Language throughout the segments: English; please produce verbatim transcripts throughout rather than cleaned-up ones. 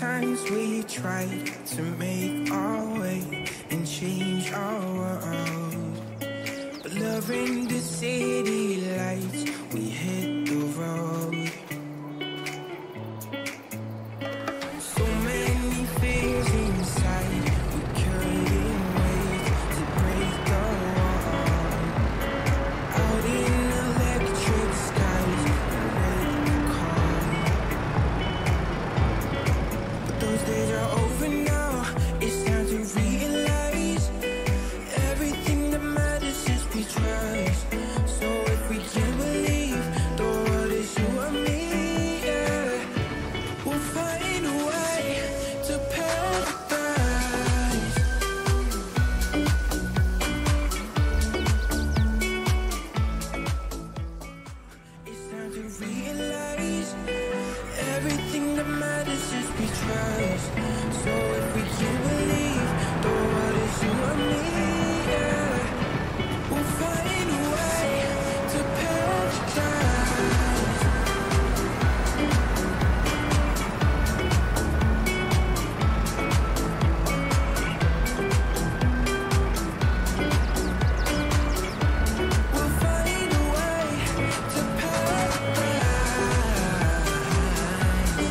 times we tried to make our way and change our world, but loving the city lights, we hit the road. So many fears inside, we couldn't wait to break the wall. Out in electric skies, we wait the call. But those days are over now, it's time to realize everything that matters is we trust. So if we can't believe the world is you and me, yeah, we'll find a way to paradise. It's time to realize everything that matters is we trust. So if we can't believe the world is you and me, yeah, we'll find a way to paradise. We'll find a way to paradise.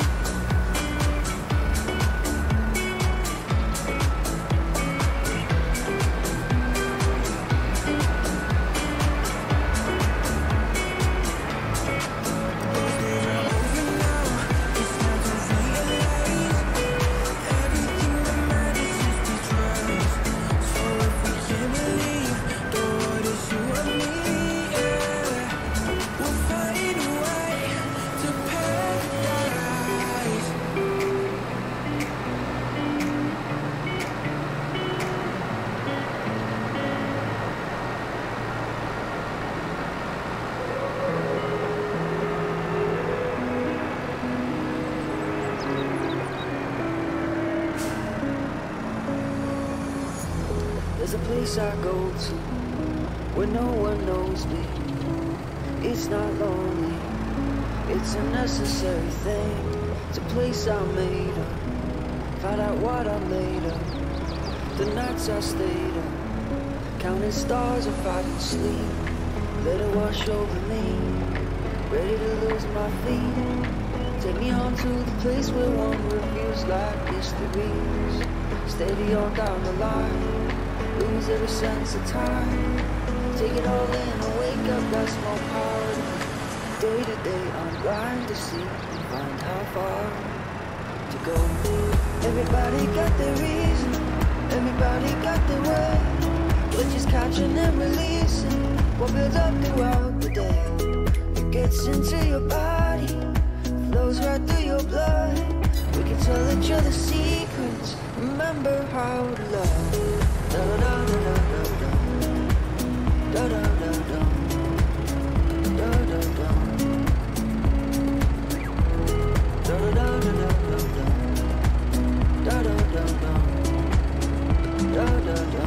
Those days are over now, it's time to realize everything that matters is we trust. So if we can't believe the world is you and me, yeah, we'll find a way to paradise. There's a place I go to where no one knows me. It's not lonely, it's a necessary thing. It's a place I made up, find out what I'm made of. The nights I stayed up, counting stars if I can sleep. Let it wash over me, ready to lose my feet. Take me on to the place where one reviews like mysteries. Steady on down the line, lose every sense of time. Take it all in and wake up that small part. Day to day I'm blind to see and find how far to go. Everybody got their reason, everybody got their way. We're just catching and releasing what builds up throughout the day. It gets into your body, flows right through your blood. We can tell each other secrets, remember how to love. Da da da da da da da da da da da da da. Da da da da da da da da da da da da.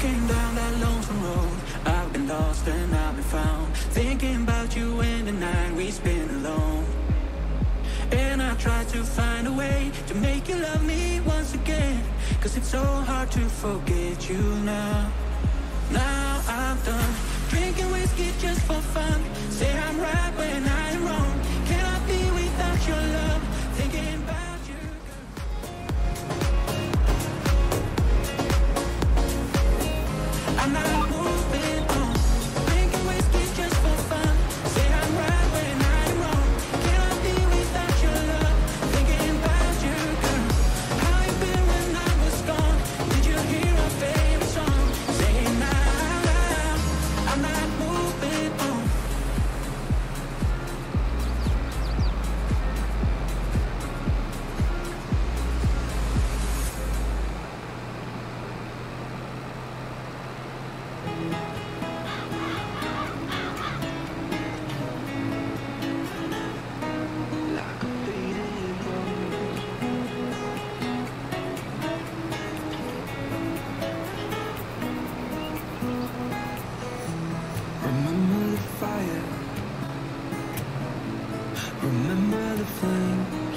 Walking down that lonesome road, I've been lost and I've been found, thinking about you in the night we spent alone. And I try to find a way to make you love me once again, cause it's so hard to forget you now. Now I'm done drinking whiskey just for fun. Say I'm right when I'm wrong. Can I be without your love? Thinking about you, girl. I'm not moving on. Drinking whiskey just for fun. Say I'm right when I'm wrong. Can I be without your love? Thinking about you, girl. How you been when I was gone? Did you hear our favorite song? Saying now I'm not moving on. Like a faded rose. Remember the fire. Remember the flames.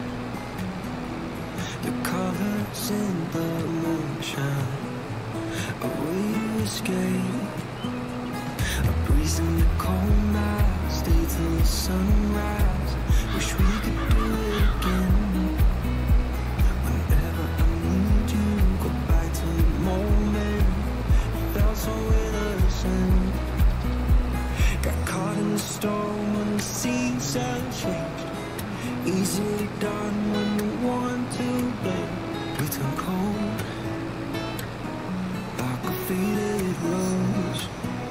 Your colors in the moonshine. A way to escape. A breeze in the cold night. Stay till the sunrise. Wish we could do it again. Whenever I need you, go back to the moment. It felt so innocent. Got caught in the storm when the seas had changed. Easily done when the one to blame. We turn cold like a faded rose.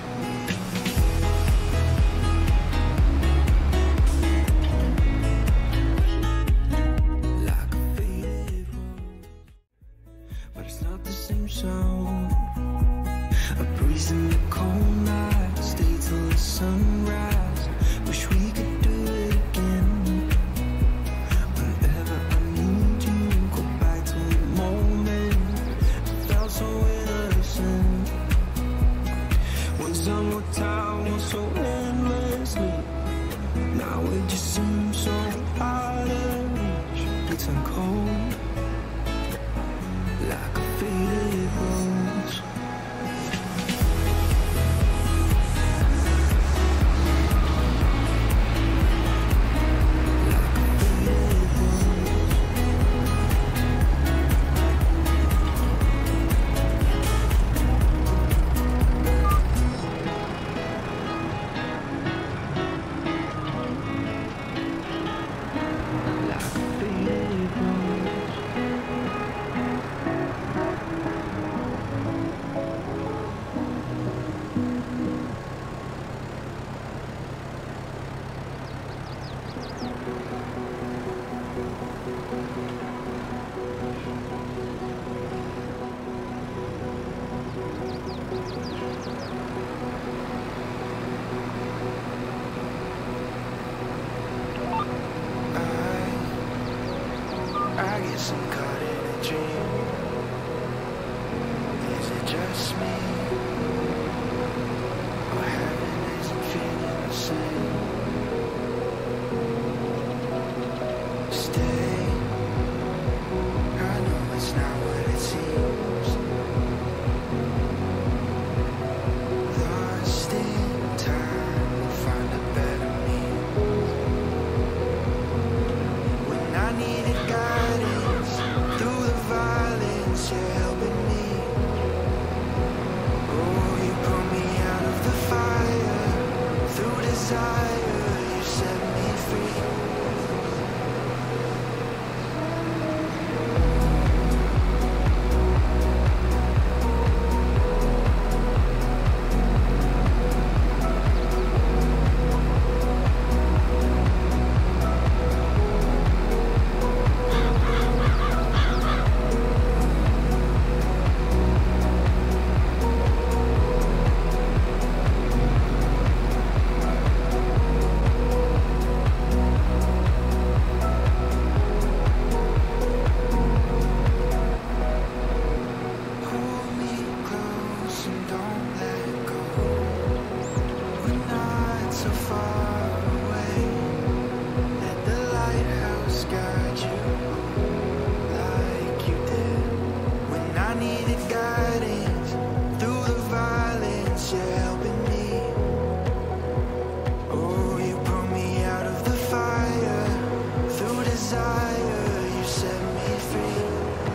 Like a faded rose. But it's not the same sound. A breeze in the cold night. Stay till the sunrise. Wish we could do it again. Whenever I need you, go back to the moment. It felt so innocent. One summer time was so endlessly. Now it just seems so hard to reach. We turn cold like a faded rose. Like a faded rose. Like a faded rose. I guess I'm caught in a dream. Is it just me? Or heaven isn't feeling the same? Stay. I know it's not what it seems. Lost in time, we'll find a better me. When I needed guidance through the violence, you're helping me. Oh, you pull me out of the fire. Through desire, you set me free. desire, you set me free.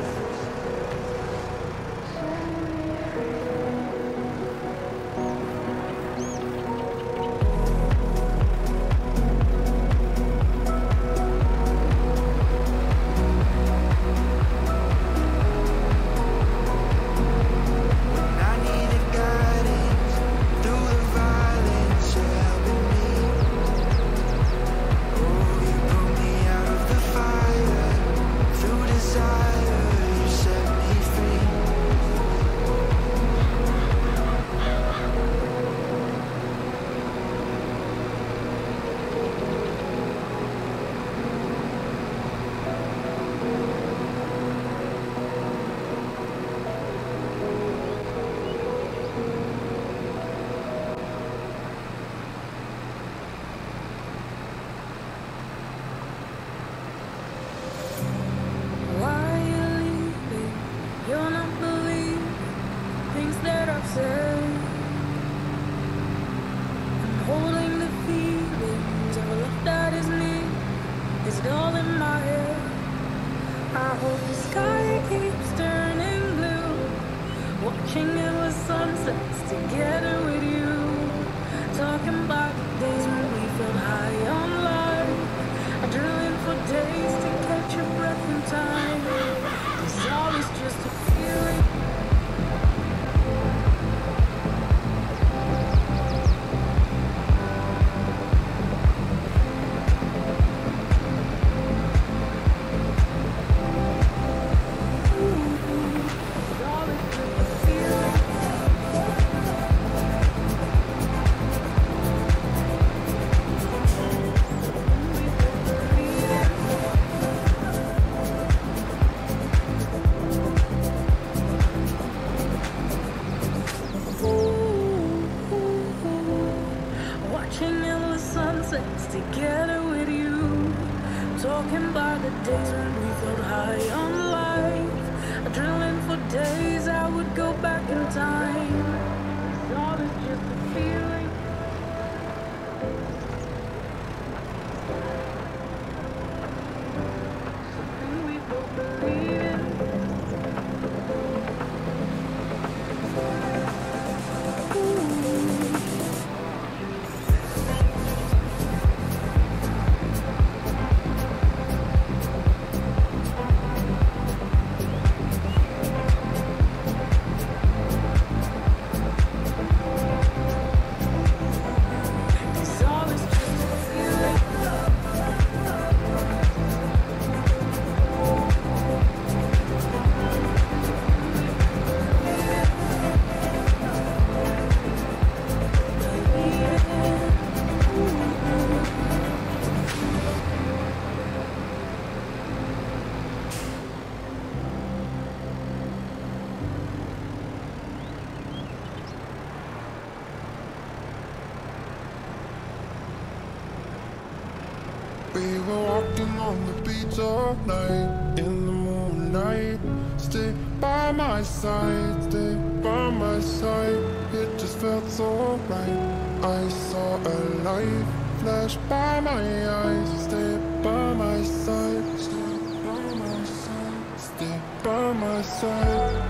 We were walking on the beach all night, in the moonlight. Stay by my side, stay by my side. It just felt so right. I saw a light flash by my eyes. Stay by my side, stay by my side, stay by my side.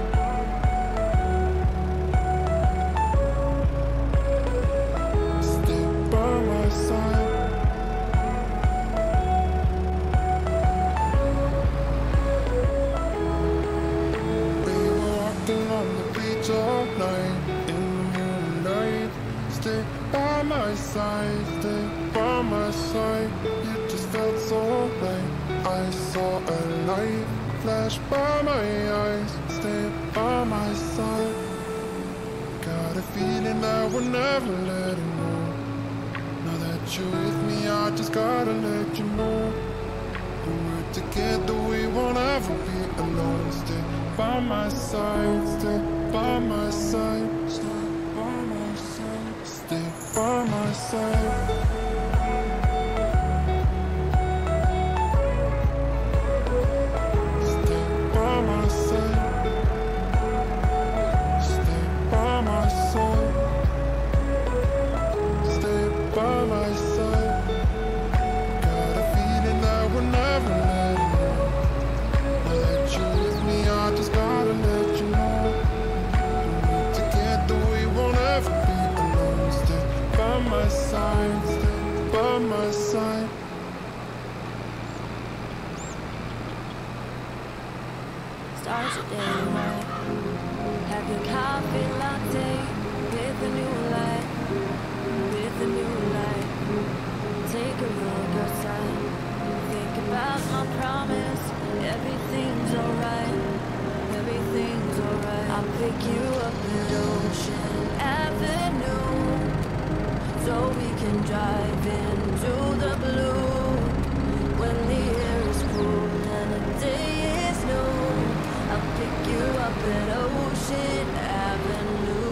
Stay by my side. All night in the moonlight, stay by my side, stay by my side. It just felt so right. I saw a light flash by my eyes. Stay by my side. Got a feeling that we'll never let it go. Now that you're with me, I just gotta let you know. When we're together, we won't ever be alone. Stay by my side, stay by my side, stay by my side, stay by my side. Stay by my side, stay by my side, stay by my side. Got a feeling that we'll never start your day right. Have your coffee latte with a new light, with a new light. Take a look outside, think about my promise. Everything's alright, everything's alright. I'll pick you up at Ocean Avenue, so we can drive into the blue. When the air is cool and the day is new, I'll pick you up at Ocean Avenue.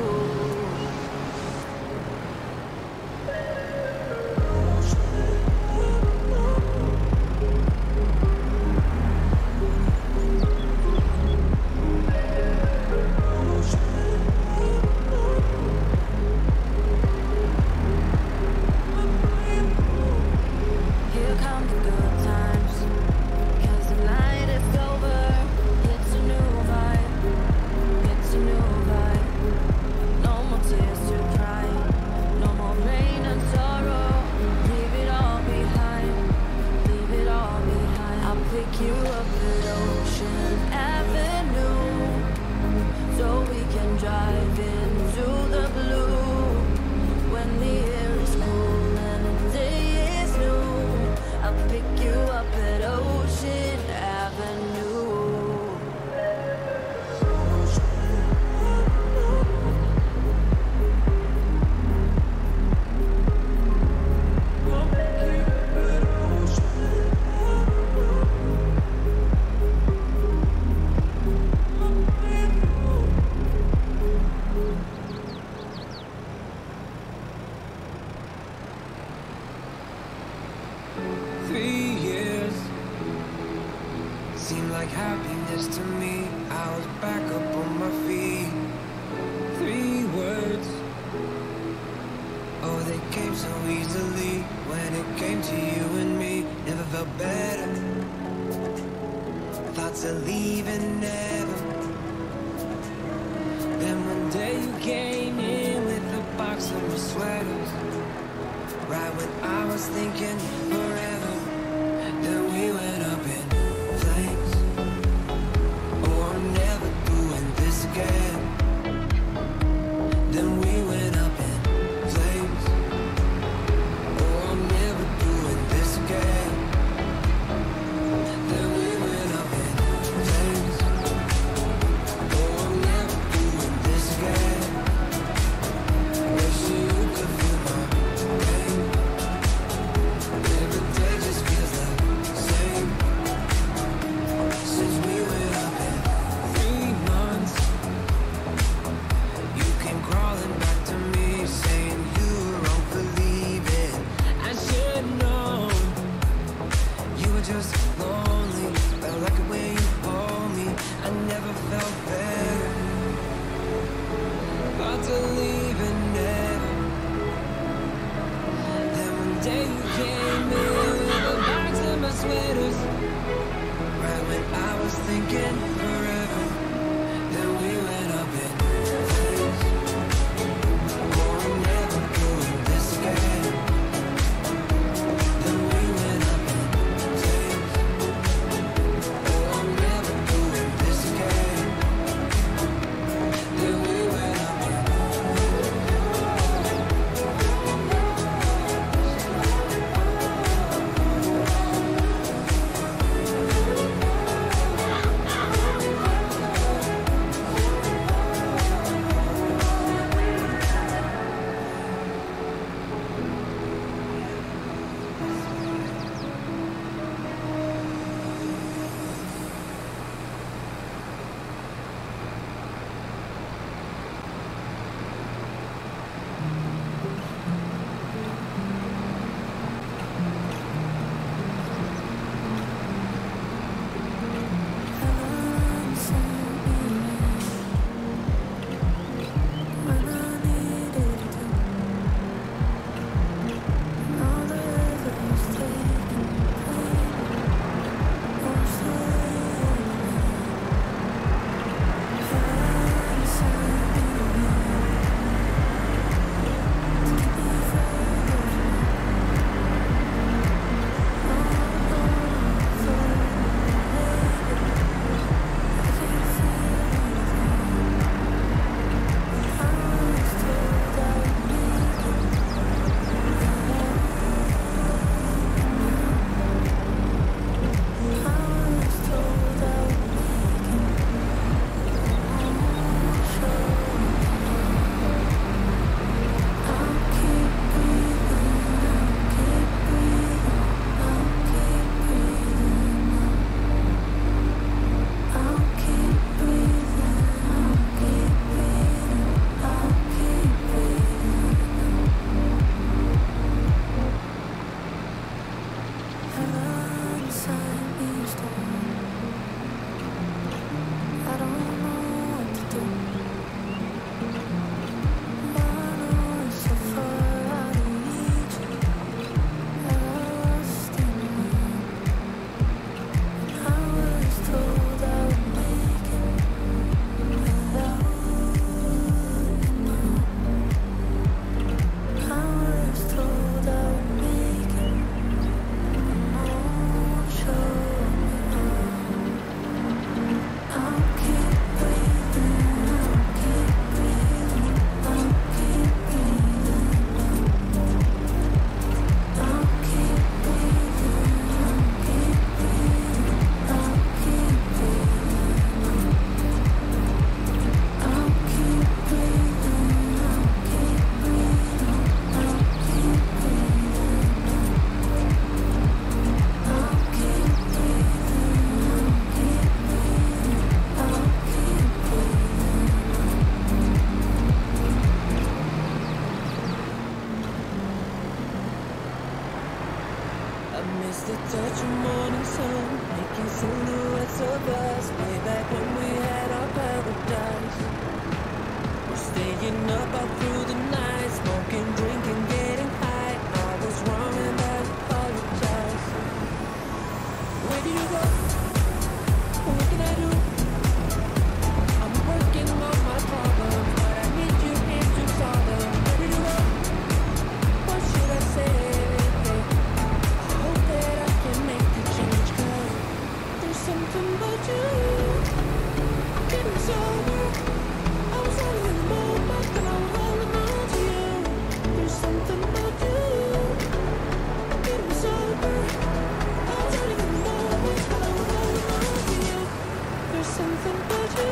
the touch of morning sun, making silhouettes of us, way back when we had our paradise. We're staying up all through the night, smoking, drinking, getting high. I was wrong and I apologize. Where did you go? What can I do? I'm working on my problems, but I need you here to solve them. Where did you go? What should I say? I hope that I can make the change, 'cause there's something about you getting sober. I was out in the moment and I was holding on to you. There's something about you getting sober. I was out in the moment and I was holding on to you. There's something about you.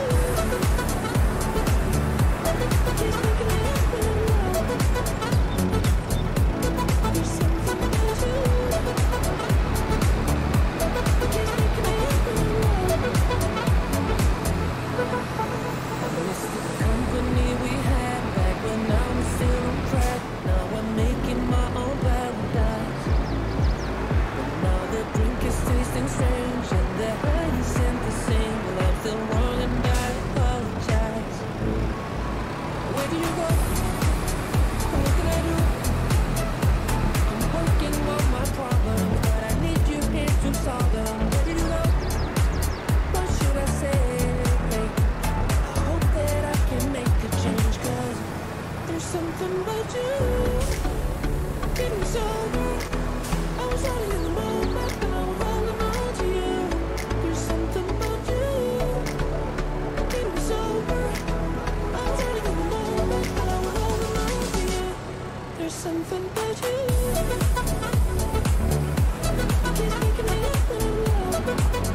Keep making it happen, love. There's something about you. Keep making it happen, love. I miss the company we had back when I was still on track. Now I'm making my own paradise. But now the drink is tasting strange and the high isn't the same. Well, I'm still wrong and I apologize. Where did you go? What can I do? I'm working on my problems, but I need you here to solve them. Where did you go? What should I say? I hope that I can make a change, 'cause there's something about you getting sober. I was out in the moment and I was holding on to you. There's something about you getting sober. I was out in the moment and I was holding on to you. There's something about you. Keep making me happen, love.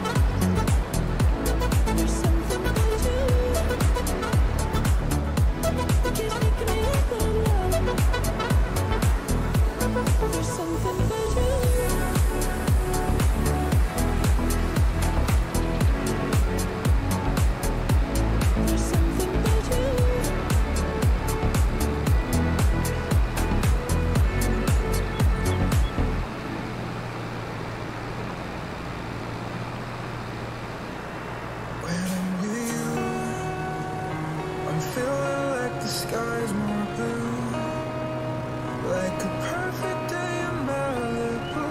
There's something about you. Keep making me happen, love. There's something about you. There's something about you. When I'm with you, I'm feeling like the sky's more blue, like a perfect day in Malibu.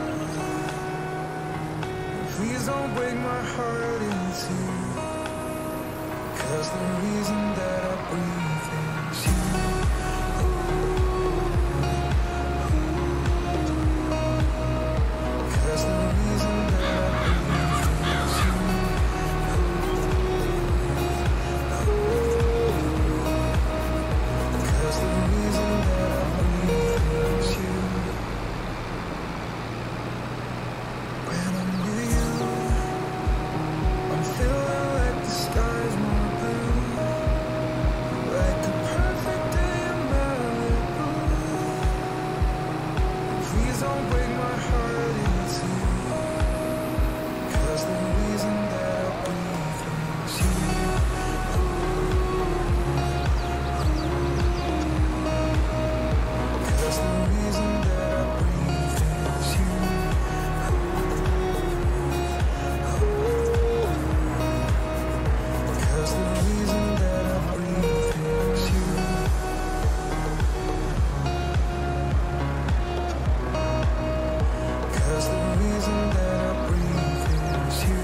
Please don't break my heart in two, 'cause the reason that I breathe is you. Cause the reason that I breathe is you. Cause the reason that I breathe is you. When I'm with you, I'm feeling like the sky's more blue, like a perfect day in Malibu. Please don't break my heart in two, 'cause the reason that I breathe is you. Cause the reason that I breathe is you. Cause the reason that I breathe is you. Cause the reason that I breathe is you.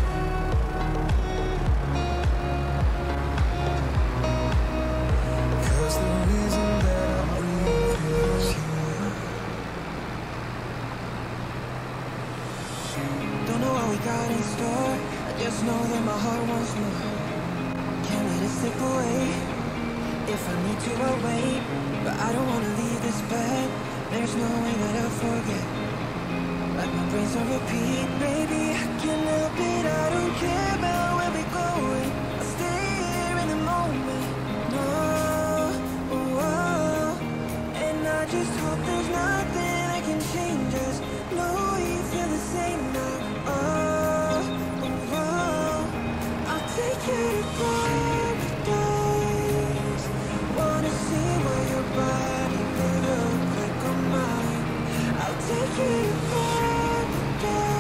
Cause the reason that I breathe is you. Don't know what we got in store, I just know that my heart wants more. Can't let it slip away. If I need to, I'll wait, but I don't wanna leave this bed. There's no way that I'll forget. Like my brain's on repeat, baby, I can't help it. I don't care about where we're going, I'll stay here in the moment. No, oh, oh. And I just hope there's nothing that can change us. No, you feel the same now. Oh, oh, oh. I'll take you to paradise. Wanna see where your body will look like on mine. I'll take you to paradise.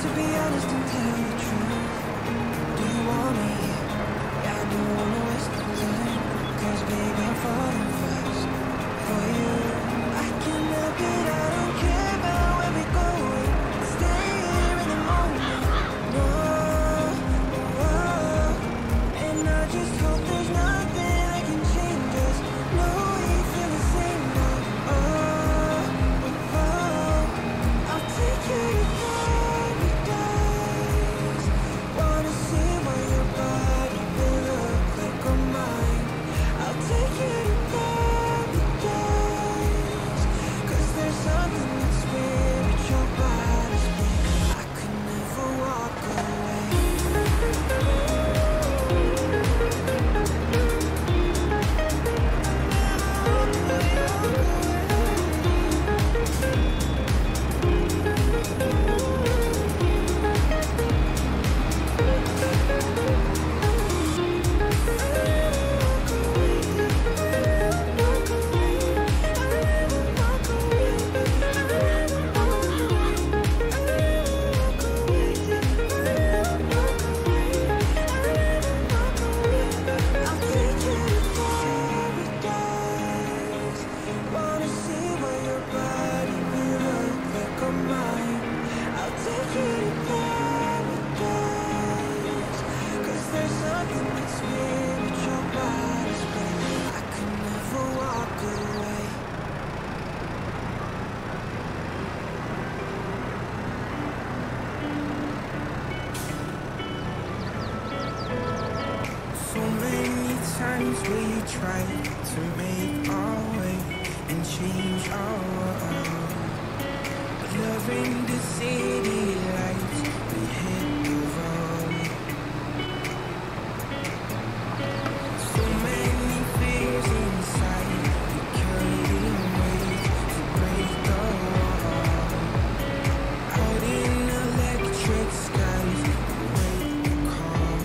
to be honest and tell the truth. Do you want me? Yeah, I don't wanna waste the time. Cause baby, I'm falling fast for you. I can't help it, I don't care about where we go. Stay here in the moment. No, oh, and I just hope there's nothing that can change us. No, we feel the same now. Oh, oh, I'll take you to paradise. Wanna see what your body will look like on mine. I'll take you to paradise. Cause there's something that's spiritual about us, babe. I could never walk away. I'll take you to paradise. Wanna see what your body will look like on mine. I'll take you to paradise. Cause there's something that's spiritual about us, babe. I could never walk away. So many times we tried to make our way and change our world. But loving the city lights, we hit the road. So many fears inside, we carried weight to break the wall. Out in electric skies, we wait the call.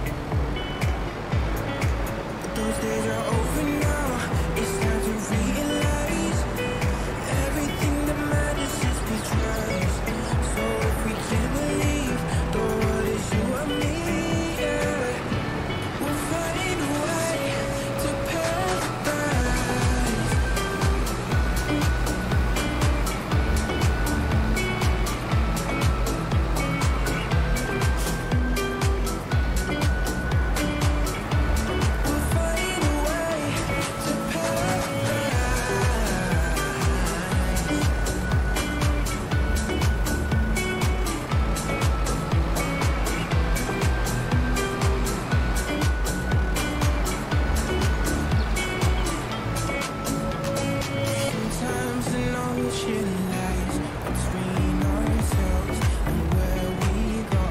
Those days are over now. It's time to realize everything that matters is we trust. So if we can't believe the world is you and me, yeah, we'll find a way to paradise. We'll find a way to Sometimes an ocean lies between ourselves and where we go.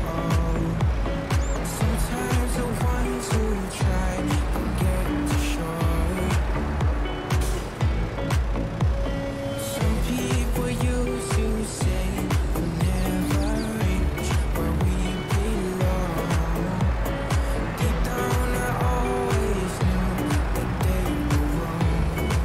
Sometimes the ones who try don't get to shore. Some people used to say we'll never reach where we belong. Deep down I always knew that they were wrong.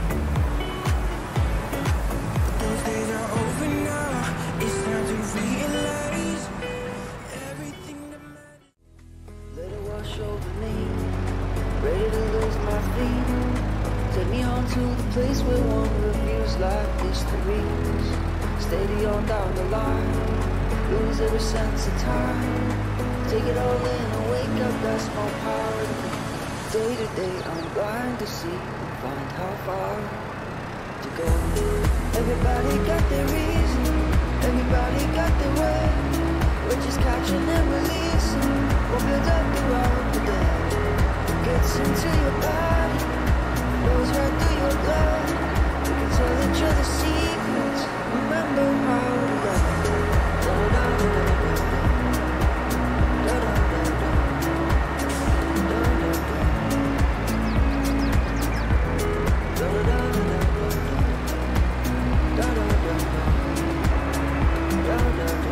Those days are over now. It's time to realize everything that matters. Let it wash over me, ready to lose my feet. Take me on to the place where one reviews like histories. Steady on down the line, lose every sense of time. Take it all in and wake up that small part of me. Day to day I'm blind to see and find how far to go. Everybody got their reason, everybody got their way. We're just catching and releasing, we'll build up throughout the day. It gets into your body, goes right through your blood. We can tell each other secrets, remember how to love. Da-da-da-da-da-da. Da-da-da-da. Da-da-da. Da-da-da-da-da. Da-da-da-da. Da-da-da.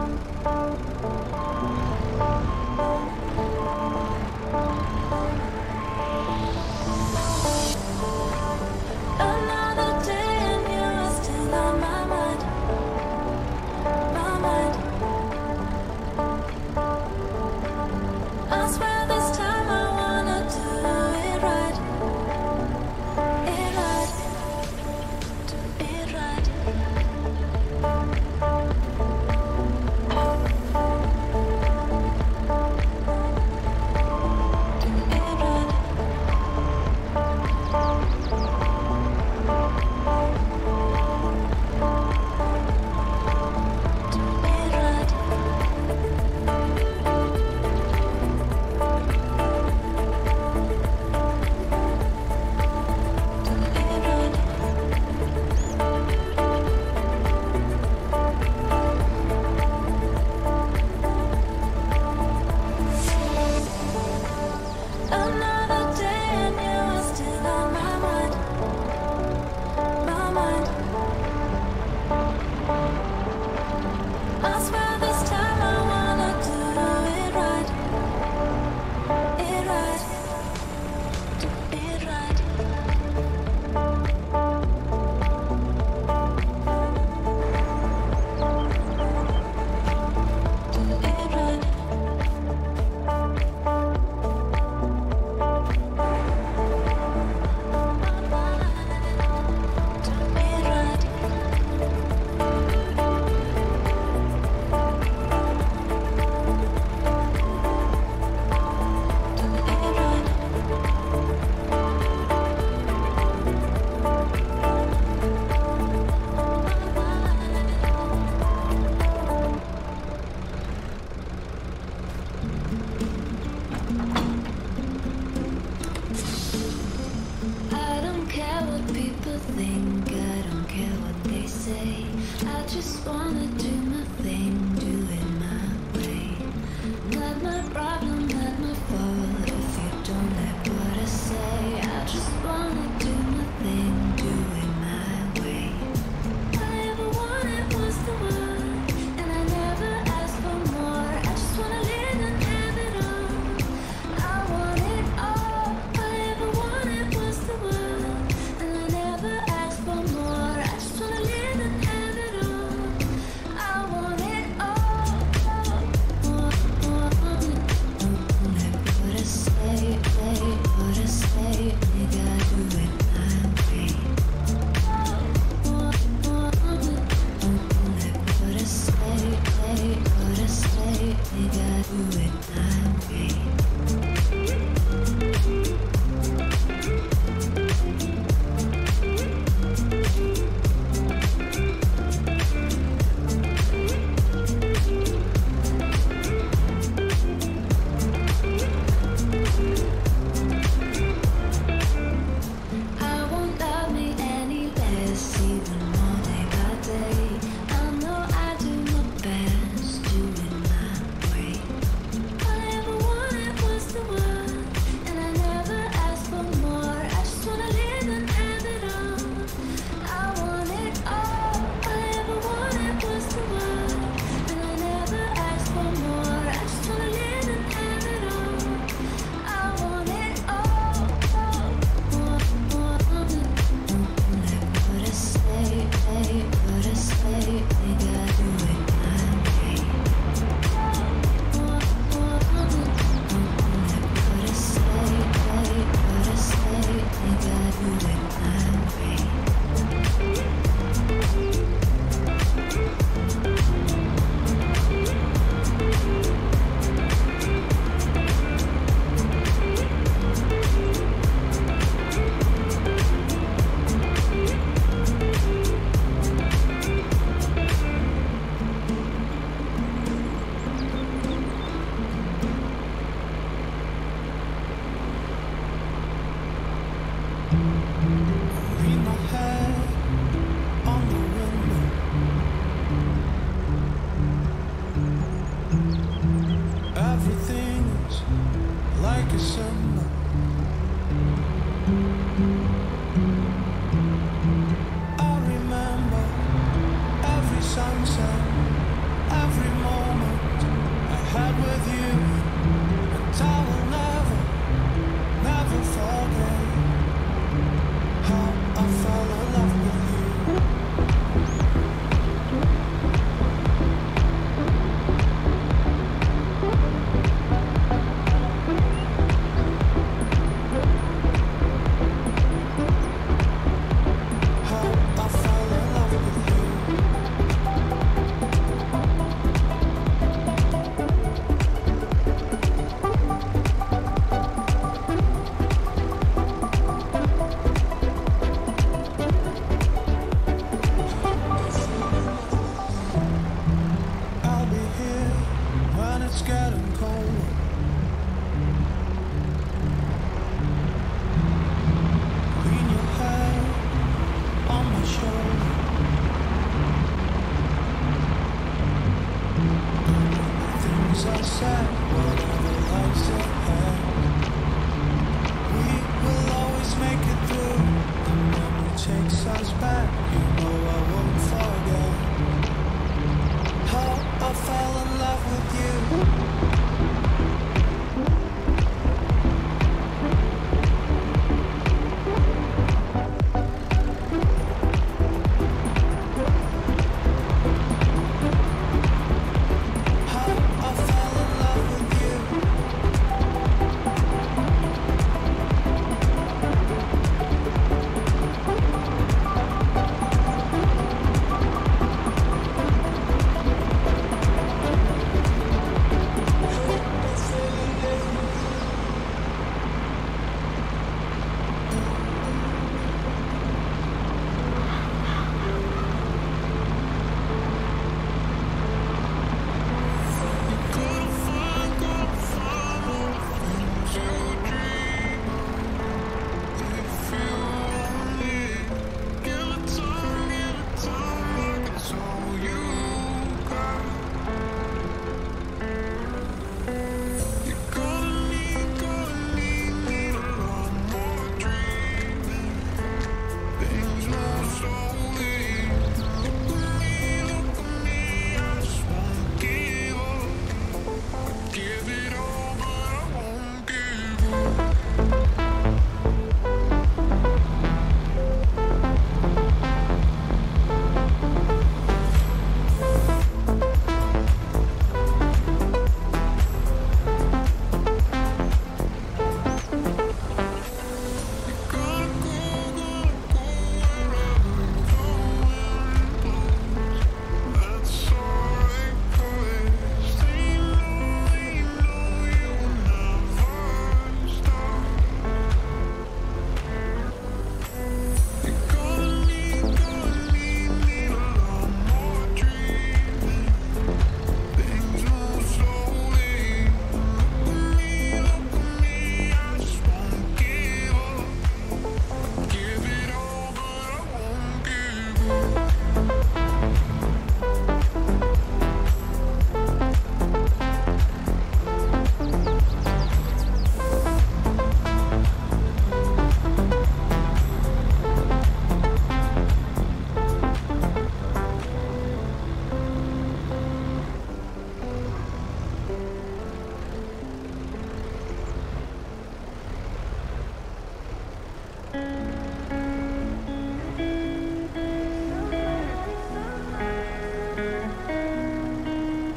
Another day and you are still on my mind, my mind. I swear this time I wanna do it right, it right, do it right. Another day and you are still on my mind, my mind. I swear this time I wanna do it right, it right, do it right. Do it right. I don't care what people think, I don't care what they say. I just wanna do my thing, do it my way. Not my problem, not my fault if you don't like what I say. I just wanna do my thing, do it my way. All I ever wanted was the world, and I never asked for more. I just wanna live and have it all. I want it all. All I ever wanted was the world, and I never asked for more. I just wanna live and have it all. I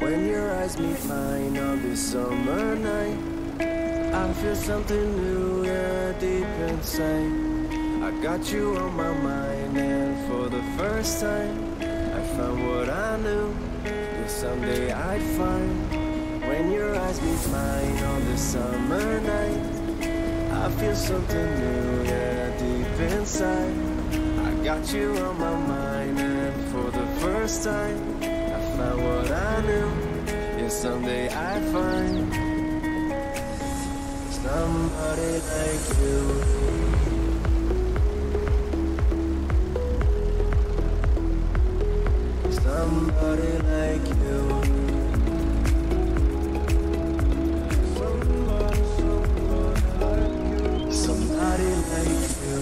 When your eyes meet mine on this summer night, I feel something new, yeah, deep inside. I got you on my mind, and for the first time I found what I knew that someday I'd find. When your eyes meet mine on this summer night, I feel something new, yeah, deep inside. I got you on my mind, and for the first time I found what I knew, yeah, someday I'd find somebody like you. Somebody like you. Somebody like you.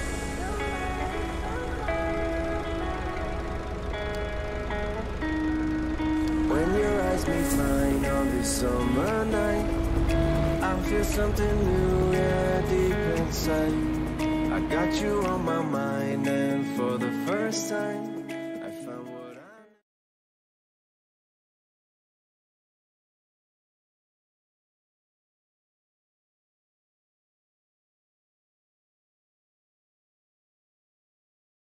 When your eyes meet mine on this summer night, I feel something new, yeah, deep inside. I got you on my mind.